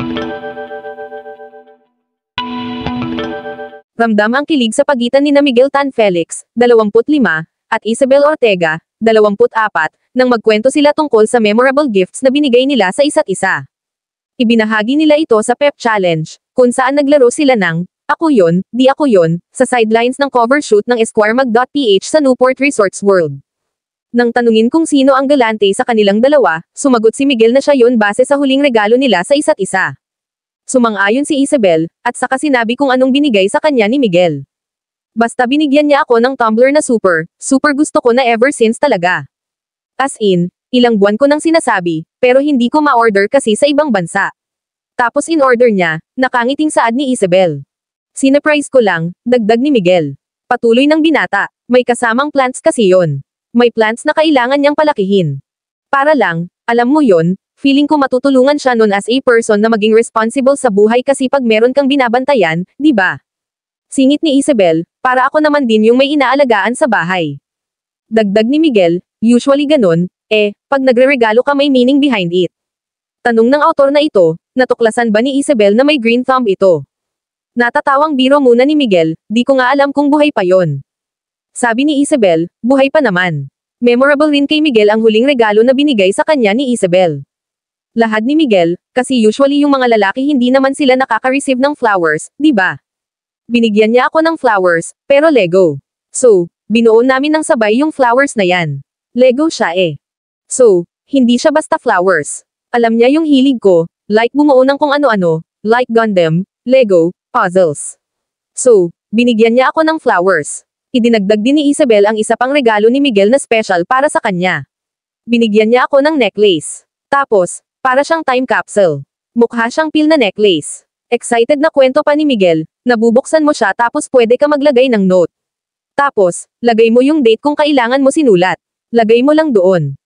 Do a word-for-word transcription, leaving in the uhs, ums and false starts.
Ramdam ang kilig sa pagitan ni na Miguel Tan Felix, dalawampu't lima, at Isabel Ortega, dalawampu't apat, nang magkwento sila tungkol sa memorable gifts na binigay nila sa isa't isa. Ibinahagi nila ito sa Pep Challenge, kung saan naglaro sila ng "Ako Yon, Di Ako Yon" sa sidelines ng cover shoot ng Esquire Mag dot P H sa Newport Resorts World. Nang tanungin kung sino ang galante sa kanilang dalawa, sumagot si Miguel na siya yon base sa huling regalo nila sa isa't isa. Sumang-ayon si Isabel, at saka sinabi kung anong binigay sa kanya ni Miguel. "Basta binigyan niya ako ng tumbler na super, super gusto ko na ever since talaga. As in, ilang buwan ko nang sinasabi, pero hindi ko ma-order kasi sa ibang bansa." Tapos in-order niya, nakangiting saad ni Isabel. "Sinurprise ko lang," dagdag ni Miguel. Patuloy ng binata, "May kasamang plants kasi yon. May plants na kailangan niyang palakihin. Para lang, alam mo yon, feeling ko matutulungan siya nun as a person na maging responsible sa buhay kasi pag meron kang binabantayan, di ba?" Singit ni Isabel, "Para ako naman din yung may inaalagaan sa bahay." Dagdag ni Miguel, "Usually ganun, eh, pag nagre-regalo ka may meaning behind it." Tanong ng autor na ito, natuklasan ba ni Isabel na may green thumb ito? Natatawang biro muna ni Miguel, "Di ko nga alam kung buhay pa yon." Sabi ni Isabel, "Buhay pa naman." Memorable rin kay Miguel ang huling regalo na binigay sa kanya ni Isabel. Lahad ni Miguel, kasi usually yung mga lalaki hindi naman sila nakaka-receive ng flowers, di ba? Binigyan niya ako ng flowers, pero Lego. So, binuo namin ng sabay yung flowers na yan. Lego siya eh. So, hindi siya basta flowers. Alam niya yung hilig ko, like bumuo ng kung ano-ano, like Gundam, Lego, puzzles. So, binigyan niya ako ng flowers. Idinagdag din ni Isabel ang isa pang regalo ni Miguel na special para sa kanya. Binigyan niya ako ng necklace. Tapos, para siyang time capsule. Mukha siyang pil na necklace. Excited na kwento pa ni Miguel, nabubuksan mo siya tapos pwede ka maglagay ng note. Tapos, lagay mo yung date kung kailangan mo sinulat. Lagay mo lang doon.